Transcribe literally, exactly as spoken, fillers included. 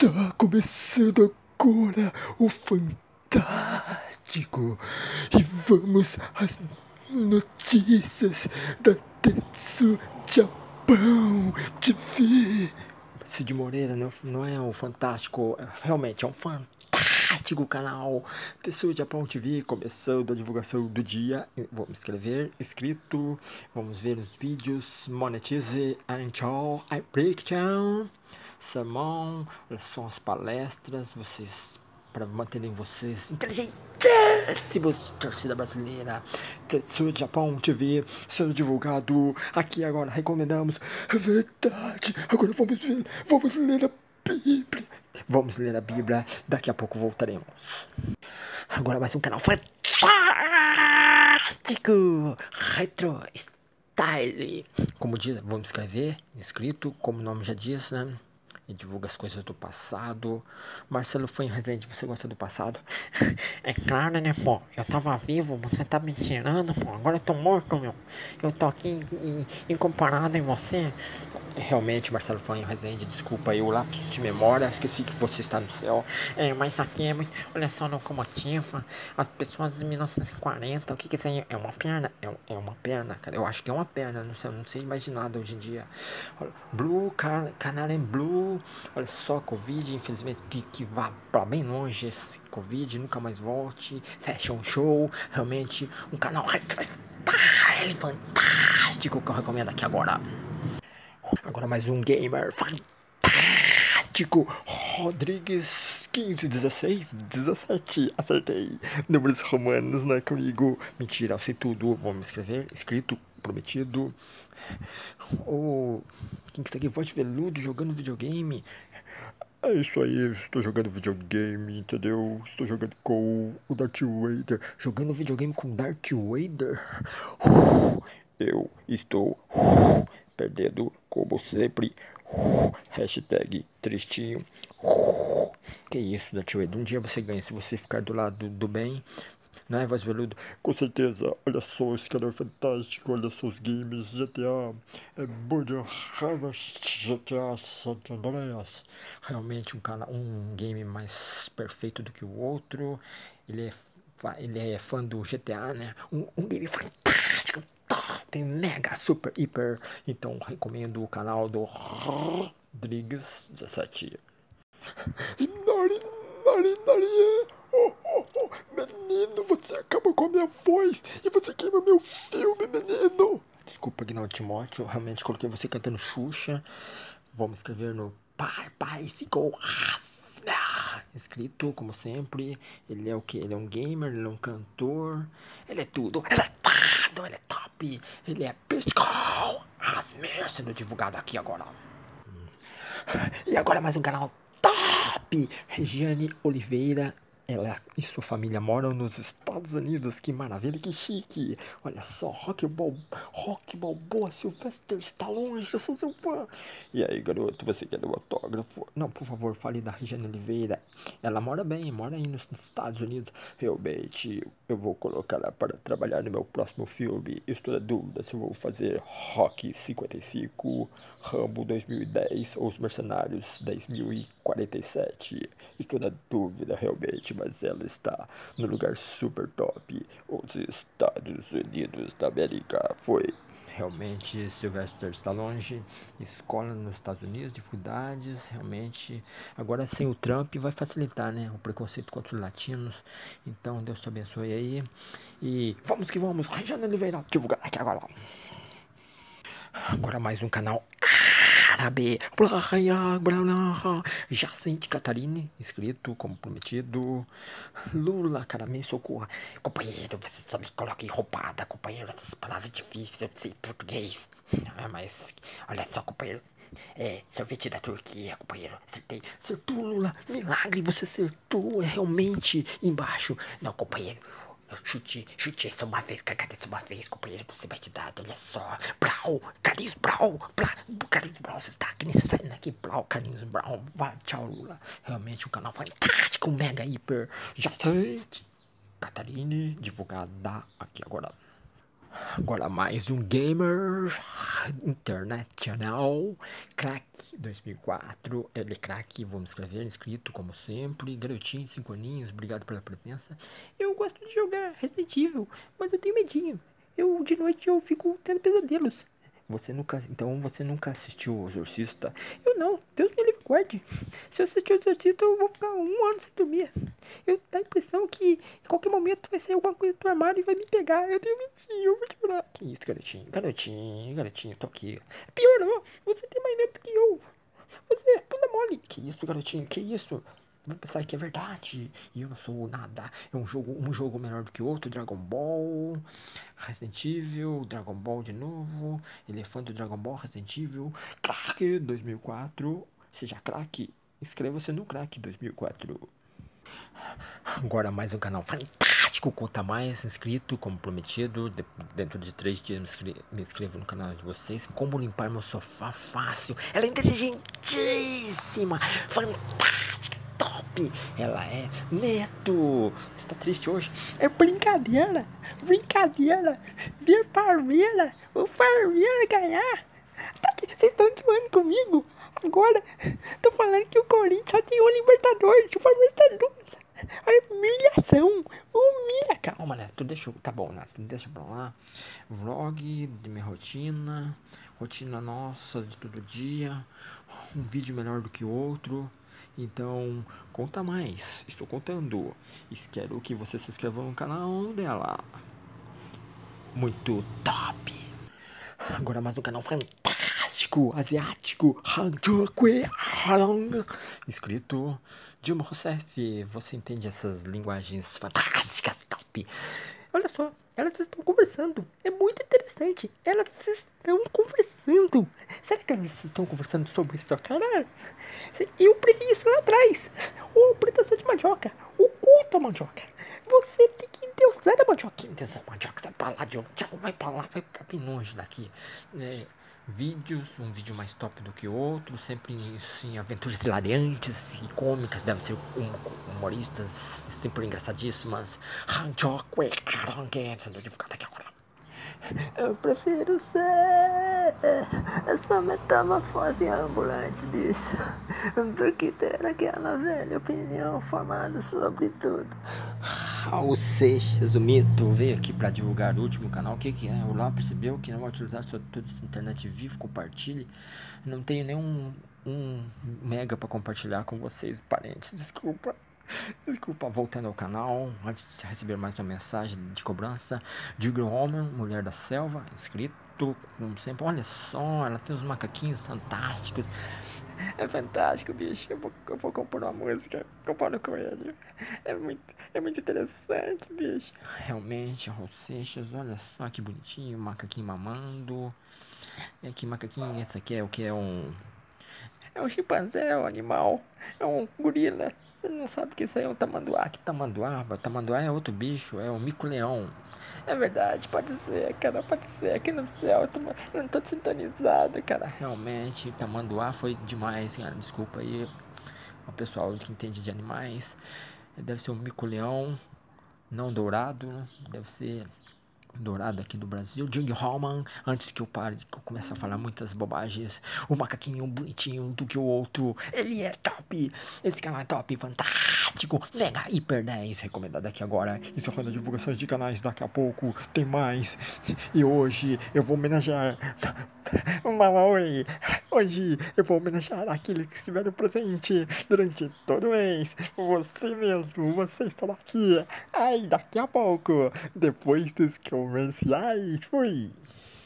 Tá começando agora o Fantástico e vamos às notícias da Tetsu Japão T V. Cid Moreira não, não é um fantástico, realmente é um fantástico canal Tetsu Japão T V, começando a divulgação do dia. Vamos escrever, inscrito, vamos ver os vídeos, monetize, and all, I break down, sermão, olha só as palestras, vocês, para manterem vocês inteligentíssimos, torcida brasileira, Tetsu Japão T V sendo divulgado aqui agora. Recomendamos, é verdade. Agora vamos ver, vamos ler a Bíblia. Vamos ler a Bíblia, daqui a pouco voltaremos. Agora mais um canal fantástico, retro style. Como diz, vamos escrever, escrito, como o nome já diz, né? E divulga as coisas do passado. Marcelo foi em Resende, você gosta do passado? É claro, né, pô? Eu tava vivo, você tá me tirando, pô. Agora eu tô morto, meu. Eu tô aqui incomparado em você. Realmente, Marcelo foi em Resende, desculpa aí o lapso de memória, esqueci que você está no céu. É, mas aqui é muito, olha só, locomotiva, as pessoas de mil novecentos e quarenta, o que que é isso aí? É uma perna? É, é uma perna, cara, eu acho que é uma perna, não sei, não sei mais de nada hoje em dia. Olha, Blue, can, Canary Blue, olha só, Covid, infelizmente, que, que vá pra bem longe esse Covid, nunca mais volte. Fashion Show, realmente, um canal retro style fantástico que eu recomendo aqui agora. Agora mais um gamer fantástico, Rodrigues quinze, dezesseis, dezessete, acertei. Números romanos, não é comigo. Mentira, eu sei tudo. Vamos escrever, escrito, prometido. Oh, quem que tá aqui? Voz de veludo, jogando videogame. É isso aí, estou jogando videogame, entendeu? Estou jogando com o Darth Vader. Jogando videogame com Darth Vader? Eu estou perdendo como sempre. Hashtag tristinho. Que isso, Darth Vader? Um dia você ganha se você ficar do lado do bem. Não é, voz veludo? Com certeza. Olha só esse canal fantástico. Olha só os games. G T A. É Border Harvest. G T A San Andreas. Realmente um, canal, um game mais perfeito do que o outro. Ele é, ele é fã do G T A, né? Um, um game fantástico. Top, mega, super, hiper. Então recomendo o canal do Rodrigues dezessete. Nari, nari, nari. Oh, oh, oh. Menino, você acabou com a minha voz e você queima meu filme, menino. Desculpa, Agnaldo Timóteo, eu realmente coloquei você cantando Xuxa. Vamos escrever no Pai, Pai, ficou escrito, como sempre. Ele é o que? Ele é um gamer, ele é um cantor, ele é tudo. Ele é tudo, ele é top, ele é psicol. Asmer sendo divulgado aqui agora. E agora mais um canal top! Regiane Oliveira, ela e sua família moram nos Estados Unidos, que maravilha, que chique! Olha só, Rock, Bal Rock Balboa, Sylvester Stallone, eu sou seu fã! E aí, garoto, você quer um autógrafo? Não, por favor, fale da Regiane Oliveira. Ela mora bem, mora aí nos Estados Unidos. Realmente, eu vou colocá-la para trabalhar no meu próximo filme. Estou na dúvida se vou fazer Rock cinquenta e cinco, Rambo dois mil e dez ou Os Mercenários dez mil e quarenta e sete. Estou na dúvida realmente, mas ela está no lugar super top. Os Estados Unidos da América. Foi realmente Sylvester Stallone, escola nos Estados Unidos, dificuldades, realmente. Agora sem o Trump vai facilitar, né? O preconceito contra os latinos. Então Deus te abençoe aí. E vamos que vamos, Regiane Oliveira, divulgar aqui agora. Agora mais um canal árabe. Jacente Catarine, inscrito como prometido. Lula, cara, me socorra. Companheiro, você só me coloca enroubada, companheiro. Essas palavras difíceis, eu sei português. Ah, mas, olha só, companheiro. É, sorvete da Turquia, companheiro. Acertei. Acertou, Lula. Milagre, você acertou. É realmente embaixo. Não, companheiro. Eu chutei, chutei só uma vez, cagada só uma vez, companheiro, você vai te dar, olha só. Brau, Carlinhos Brau, Carlinhos Brau, você está aqui nesse saindo aqui, Brau, Carlinhos Brau, vai, tchau, Lula. Realmente um canal fantástico, mega, hiper, já sei. Catarine, divulgada aqui agora. Agora mais um gamer internacional, craque dois mil e quatro, ele é craque, vamos escrever, inscrito como sempre, garotinho, cinco aninhos, obrigado pela presença. Eu gosto de jogar Resident Evil, mas eu tenho medinho, eu de noite eu fico tendo pesadelos. Você nunca, então você nunca assistiu o Exorcista? Eu não, Deus me livre guarde. Se eu assistir o Exorcista eu vou ficar um ano sem dormir. Eu dá a impressão que em qualquer momento vai sair alguma coisa do armário e vai me pegar. Eu tenho medinho, eu vou chorar. Que isso, garotinho, garotinho, garotinho, tô aqui. Pior não, você tem mais medo que eu. Você é pula mole. Que isso, garotinho, que isso? Vou pensar que é verdade. E eu não sou nada. É um jogo, um jogo melhor do que o outro. Dragon Ball, Resident Evil, Dragon Ball de novo. Elefante do Dragon Ball, Resident Evil. Crack dois mil e quatro. Seja craque. Inscreva-se no Crack dois mil e quatro. Agora mais um canal fantástico, conta mais, inscrito, como prometido. De, dentro de três dias me, inscre me inscrevo no canal de vocês. Como limpar meu sofá fácil. Ela é inteligentíssima, fantástica, top. Ela é Neto. Está triste hoje? É brincadeira, brincadeira. Ver Palmeiras, o Palmeiras ganhar. Tá, vocês estão zoando comigo? Agora, tô falando que o Corinthians só tem um Libertadores, o Palmeiras tá duas. A humilhação, humilha. Calma, né? Tu deixa, tá bom, né? Tu deixa pra lá. Vlog de minha rotina, rotina nossa de todo dia, um vídeo melhor do que o outro. Então, conta mais. Estou contando. Quero que você se inscreva no canal dela. Muito top. Agora mais um canal fantástico, asiático, Hanjokwe Harang. Escrito Dilma Rousseff. Você entende essas linguagens fantásticas, top? Olha só, elas estão conversando. É muito interessante. Elas estão conversando. Será que elas estão conversando sobre isso, cara? Eu previ isso lá atrás. O plantação de mandioca. O culto à mandioca. Você tem que endeusar a mandioca. Endeusar a mandioca. Sai pra lá, Diogo. Tchau, vai pra lá. Vai pra bem longe daqui. É, vídeos, um vídeo mais top do que o outro. Sempre em aventuras hilariantes e cômicas. Devem ser humoristas sempre engraçadíssimas. Hanjokwe, Arangue. Você não deve ficar daqui agora. Eu prefiro ser essa metamorfose ambulante, bicho, do que ter aquela velha opinião formada sobre tudo. Raul Seixas, o mito, veio aqui para divulgar o último canal. O que que é? O Lá percebeu que não vai utilizar sua toda essa internet vivo, compartilhe. Não tenho nenhum um mega para compartilhar com vocês, parentes, desculpa. Desculpa, voltando ao canal, antes de receber mais uma mensagem de cobrança, Diggle Homer, Mulher da Selva, inscrito, como sempre, olha só, ela tem uns macaquinhos fantásticos, é fantástico, bicho, eu vou, eu vou compor uma música, compor com ele, é muito, é muito interessante, bicho, realmente, Raul Seixas, olha só que bonitinho, macaquinho mamando, é que macaquinho, esse aqui é o que é um... É um chimpanzé, é um animal, é um gorila. Você não sabe que isso aí é um tamanduá. Que tamanduá? Tamanduá é outro bicho, é um mico-leão. É verdade, pode ser, cara, pode ser. Aqui no céu, eu, tô, eu não tô sintonizado, cara. Realmente, tamanduá foi demais, cara. Desculpa aí, o pessoal que entende de animais. Deve ser um mico-leão, não dourado, né? Deve ser... dourado aqui do Brasil, Jung Hallman, antes que eu pare, que eu comece a falar muitas bobagens, o macaquinho bonitinho do que o outro, ele é top, esse canal é top, fantástico, mega hiper dez, recomendado aqui agora, encerrando as divulgações de canais, daqui a pouco tem mais, e hoje eu vou homenagear, Mamãe, hoje eu vou homenagear aqueles que estiveram presente durante todo o mês, você mesmo, você estará aqui, ai, daqui a pouco, depois dos comerciais, fui!